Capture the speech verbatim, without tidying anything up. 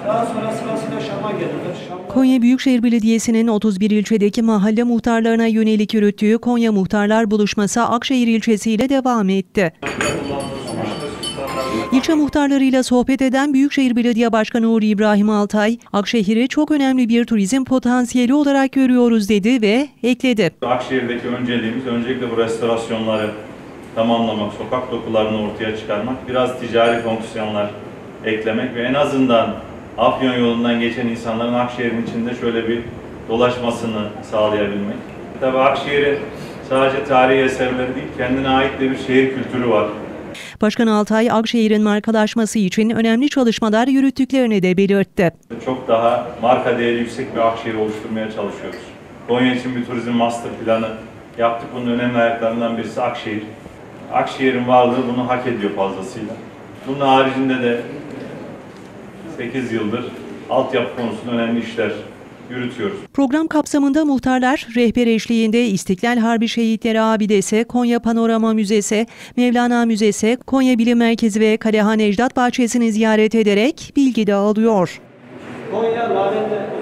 Daha sonra sırasıyla Şam'a geldiler. Şam'da... Konya Büyükşehir Belediyesi'nin otuz bir ilçedeki mahalle muhtarlarına yönelik yürüttüğü Konya Muhtarlar Buluşması Akşehir ilçesiyle devam etti. İlçe muhtarlarıyla sohbet eden Büyükşehir Belediye Başkanı Uğur İbrahim Altay, Akşehir'i çok önemli bir turizm potansiyeli olarak görüyoruz dedi ve ekledi. Akşehir'deki önceliğimiz öncelikle bu restorasyonları tamamlamak, sokak dokularını ortaya çıkarmak, biraz ticari fonksiyonlar eklemek ve en azından Afyon yolundan geçen insanların Akşehir'in içinde şöyle bir dolaşmasını sağlayabilmek. Tabii Akşehir'in sadece tarihi eserleri değil, kendine ait de bir şehir kültürü var. Başkan Altay, Akşehir'in markalaşması için önemli çalışmalar yürüttüklerini de belirtti. Çok daha marka değeri yüksek bir Akşehir oluşturmaya çalışıyoruz. Konya için bir turizm master planı yaptık. Bunun önemli ayaklarından birisi Akşehir. Akşehir'in varlığı bunu hak ediyor fazlasıyla. Bunun haricinde de sekiz yıldır altyapı konusunda önemli işler yürütüyoruz. Program kapsamında muhtarlar rehber eşliğinde İstiklal Harbi Şehitleri Abidesi, Konya Panorama Müzesi, Mevlana Müzesi, Konya Bilim Merkezi ve Kalehan Ecdat Bahçesi'ni ziyaret ederek bilgi dağılıyor. Konya Lale'de